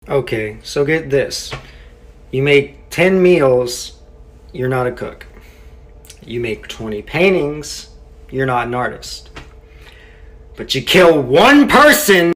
Okay, so get this. You make 10 meals, you're not a cook. You make 20 paintings, you're not an artist. But you kill one person